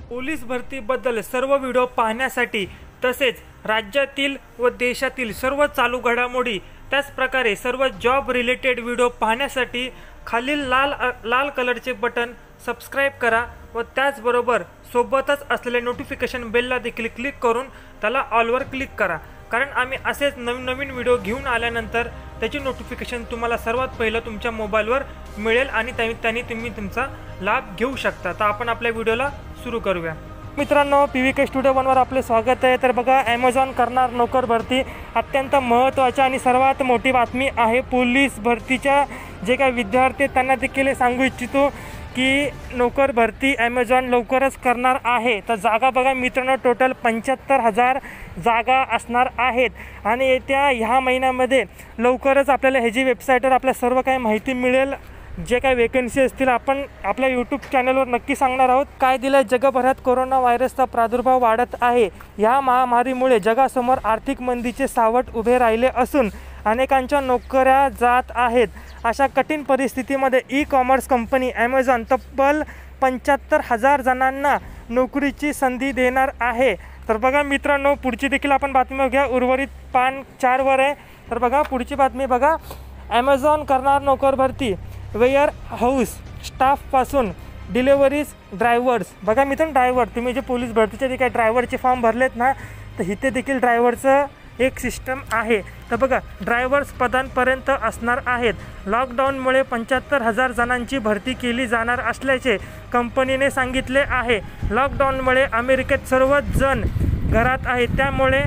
Police भरतीबद्दल सर्व video पाहण्यासाठी तसेच राज्यातील व देशातील सर्व चालू घडामोडी त्याच प्रकारे सर्व जॉब रिलेटेड व्हिडिओ पाहण्यासाठी खालील लाल कलरचे बटन सबस्क्राइब करा व त्याचबरोबर सोबतच असलेले नोटिफिकेशन बेलला देखील क्लिक करून त्याला ऑलवर क्लिक करा, कारण आम्ही असेच नवीन व्हिडिओ घेऊन आल्यानंतर त्याची नोटिफिकेशन तुम्हाला सर्वात पहिलं तुमच्या मोबाईलवर मिळेल आणि त्यांनी तुम्ही तुमचा लाभ घेऊ शकता। तर आपण आपल्या व्हिडिओला सुरू करूया। मित्रांनो, PVK स्टुडिओ 1 वर आपले स्वागत आहे। तर बघा, ॲमेझॉन करणार नोकर भरती अत्यंत महत्त्वाची आणि सर्वात मोठी बातमी आहे। पोलीस भरतीच्या जे काही विद्यार्थी आहेत त्यांना देखील सांगू इच्छितो की नोकर भरती ॲमेझॉन लवकरच करणार आहे। तर जागा बघा मित्रांनो, टोटल 75,000 जागा असणार आहेत आणि येत्या ह्या महिन्यामध्ये लवकरच आपल्याला ह्याची वेबसाईटवर आपल्या सर्व काही माहिती मिळेल। जे काही वेकन्सी असतील आपण आपल्या यूट्यूब चॅनलवर नक्की सांगणार आहोत। काय दिलं, जगभरात कोरोना व्हायरसचा प्रादुर्भाव वाढत आहे। या महामारीमुळे जगासमोर आर्थिक मंदीचे सावट उभे राहिले असून अनेकांच्या नोकऱ्या जात आहेत। अशा कठीण परिस्थितीमध्ये ई-कॉमर्स कंपनी ॲमेझॉन तब्बल 75,000 जणांना नोकरीची संधी देणार आहे। तर बघा मित्रांनो, पुढची देखील आपण बातमी घ्या। उर्वरित पान 4 वर आहे। तर बघा पुढची बातमी बघा, ॲमेझॉन करणार नोकर भरती, वेअर हाऊस स्टाफपासून डिलेव्हरीज ड्रायव्हर्स। बघा मित्रांनो, ड्रायव्हर तुम्ही जे पोलीस भरतीचे जे काही ड्रायव्हरचे फॉर्म भरलेत ना, तर इथे देखील ड्रायव्हरचं एक सिस्टम आहे। तर बघा, ड्रायव्हर्स पदांपर्यंत असणार आहेत। लॉकडाऊनमुळे 75,000 जणांची भरती केली जाणार असल्याचे कंपनीने सांगितले आहे। लॉकडाऊनमुळे अमेरिकेत सर्वच जण घरात आहेत, त्यामुळे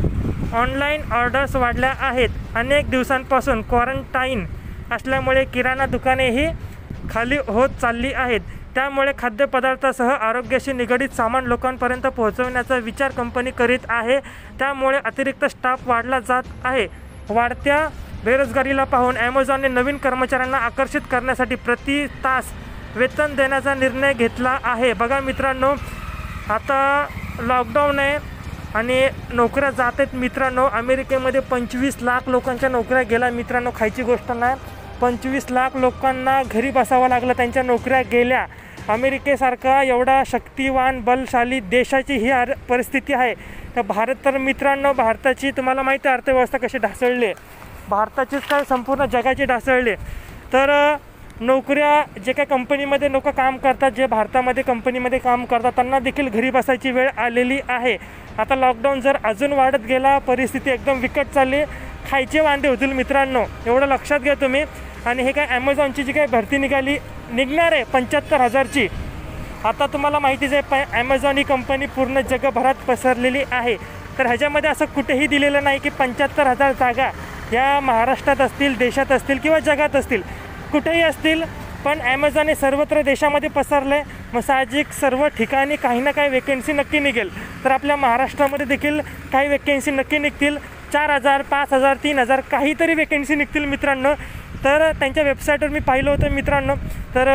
ऑनलाईन ऑर्डर्स वाढल्या आहेत। अनेक दिवसांपासून क्वारंटाईन असल्यामुळे किराणा दुकानेही खाली होत चालली आहेत, त्यामुळे खाद्यपदार्थासह आरोग्याशी निगडीत सामान लोकांपर्यंत पोहोचवण्याचा विचार कंपनी करीत आहे। त्यामुळे अतिरिक्त स्टाफ वाढला जात आहे। वाढत्या बेरोजगारीला पाहून ॲमेझॉनने नवीन कर्मचाऱ्यांना आकर्षित करण्यासाठी प्रति तास वेतन देण्याचा निर्णय घेतला आहे। बघा मित्रांनो, आता लॉकडाऊन आहे आणि नोकऱ्या जात आहेत मित्रांनो। अमेरिकेमध्ये 25 लाख लोकांच्या नोकऱ्या गेल्या मित्रांनो, खायची गोष्ट नाही। 25 लाख लोकांना घरी बसावं लागलं, त्यांच्या नोकऱ्या गेल्या। अमेरिकेसारखा एवढा शक्तिवान बलशाली देशाची ही परिस्थिती आहे। तर भारत तर मित्रांनो, भारताची तुम्हाला माहिती आहे अर्थव्यवस्था कशी ढासळली, भारताचीच काय संपूर्ण जगाची ढासळली। तर नोकऱ्या जे काही कंपनीमध्ये लोक काम करतात, जे भारतामध्ये कंपनीमध्ये काम करतात, त्यांना देखील घरी बसायची वेळ आलेली आहे। आता लॉकडाऊन जर अजून वाढत गेला, परिस्थिती एकदम बिकट चालली, खायचे वांदे होतील मित्रांनो, एवढं लक्षात घ्या तुम्ही। आणि हे काय ॲमेझॉनची जी काही भरती निघणार आहे 75,000ची, आता तुम्हाला माहितीच आहे ॲमेझॉन ही कंपनी पूर्ण जगभरात पसरलेली आहे। तर ह्याच्यामध्ये असं कुठेही दिलेलं नाही की 75,000 जागा या महाराष्ट्रात असतील, देशात असतील किंवा जगात असतील, कुठेही असतील, पण ॲमेझॉन हे सर्वत्र देशामध्ये पसरलं आहे। मग साहजिक सर्व ठिकाणी काही ना काही वेकन्सी नक्की निघेल। तर आपल्या महाराष्ट्रामध्ये देखील काही वेकन्सी नक्की निघतील, 4,000, 5,000, 3,000 काहीतरी वेकन्सी निघतील मित्रांनो। तर त्यांच्या वेबसाईटवर मी पाहिलं होतं मित्रांनो, तर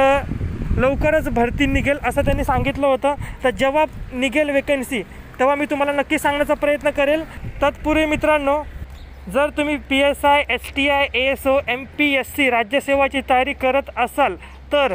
लवकरच भरती निघेल असं त्यांनी सांगितलं होतं। तर जेव्हा निघेल वेकन्सी तेव्हा मी तुम्हाला नक्की सांगण्याचा प्रयत्न करेल। तत्पूर्वी मित्रांनो, जर तुम्ही PSI, STI, ASO, MPSC राज्यसेवाची तयारी करत असाल तर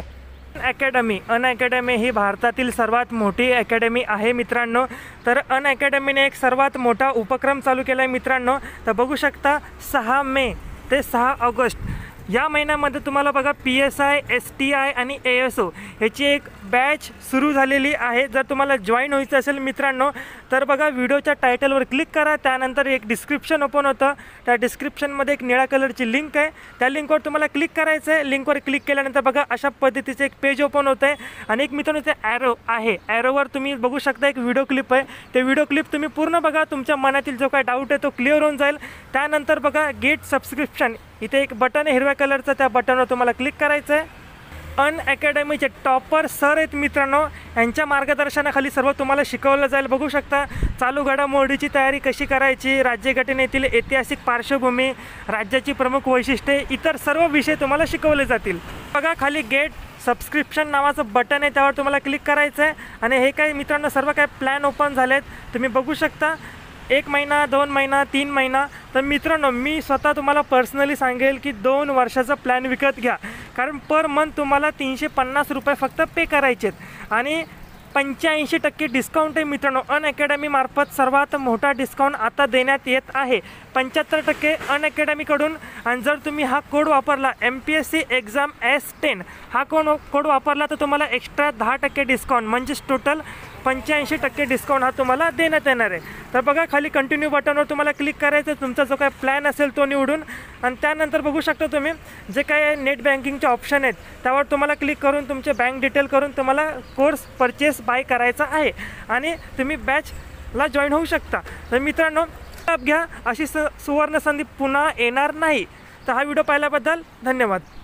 अनअकॅडमी ही भारतातील सर्वात मोठी अकॅडमी आहे मित्रांनो। तर अनअकॅडमीने एक सर्वात मोठा उपक्रम चालू केला आहे मित्रांनो। तर बघू शकता 6 मे ते 6 ऑगस्ट या महिन्यामध्ये तुम्हाला बघा PSI, STI आणि ASO ह्याची एक बॅच सुरू झालेली आहे। जर तुम्हाला जॉईन व्हायचं असेल मित्रांनो, तर बघा व्हिडिओच्या टायटलवर क्लिक करा, त्यानंतर एक डिस्क्रिप्शन ओपन होतं, त्या डिस्क्रिप्शनमध्ये एक निळ्या कलरची लिंक आहे, त्या लिंकवर तुम्हाला क्लिक करायचं आहे। लिंकवर क्लिक केल्यानंतर बघा अशा पद्धतीचं एक पेज ओपन होतं आहे आणि एक मित्रांनो ते ॲरो आहे, ॲरोवर तुम्ही बघू शकता एक व्हिडिओ क्लिप आहे। ते व्हिडिओ क्लिप तुम्ही पूर्ण बघा, तुमच्या मनातील जो काय डाऊट आहे तो क्लिअर होऊन जाईल। त्यानंतर बघा गेट सबस्क्रिप्शन, इथे एक बटन आहे हिरव्या कलरचं, त्या बटनवर तुम्हाला क्लिक करायचं आहे। अनअकॅडमीचे टॉपर सर आहेत मित्रांनो, यांच्या मार्गदर्शनाखाली सर्व तुम्हाला शिकवलं जाईल। बघू शकता चालू घडामोडीची तयारी कशी करायची, राज्यघटनेतील ऐतिहासिक पार्श्वभूमी, राज्याची प्रमुख वैशिष्ट्ये, इतर सर्व विषय तुम्हाला शिकवले जातील। बघा खाली गेट सबस्क्रिप्शन नावाचं बटन आहे, त्यावर तुम्हाला क्लिक करायचं आहे आणि हे काही मित्रांनो सर्व काही प्लॅन ओपन झालेत, तुम्ही बघू शकता। 1 महिना, 2 महिना, 3 महिना। तर मित्रांनो, मी स्वतः तुम्हाला पर्सनली सांगेल की 2 वर्षाचा प्लॅन विकत घ्या, कारण पर मंथ तुम्हाला 350 रुपये फक्त पे करायचे आहेत आणि 85% डिस्काउंट आहे मित्रांनो। अनअकॅडमीमार्फत सर्वात मोठा डिस्काउंट आता देण्यात येत आहे 75% अनअकॅडमीकडून। आणि जर तुम्ही हा कोड वापरला MPSC एक्झाम S10 हा कोड वापरला तर तुम्हाला एक्स्ट्रा 10% डिस्काउंट म्हणजेच टोटल 85% डिस्काउंट हा तुम्हाला देण्यात येणार आहे। तर बघा खाली कंटिन्यू बटनवर तुम्हाला क्लिक करायचं, तुमचा जो काय प्लॅन असेल तो निवडून, आणि त्यानंतर बघू शकता तुम्ही जे काय नेट बँकिंगचे ऑप्शन आहेत त्यावर तुम्हाला क्लिक करून तुमचे बँक डिटेल करून तुम्हाला कोर्स परचेस बाय करायचा आहे आणि तुम्ही बॅचला जॉईन होऊ शकता। तर मित्रांनो लाभ घ्या, अशी सुवर्ण संधी पुन्हा येणार नाही। तर हा व्हिडिओ पाहिल्याबद्दल धन्यवाद।